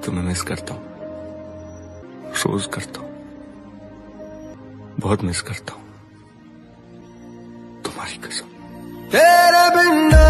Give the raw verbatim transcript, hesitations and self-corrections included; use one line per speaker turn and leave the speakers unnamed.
तुम्हें मिस करता हूँ, रोज करता हूँ, बहुत मिस करता हूँ, तुम्हारी कसम।
तेरे बिना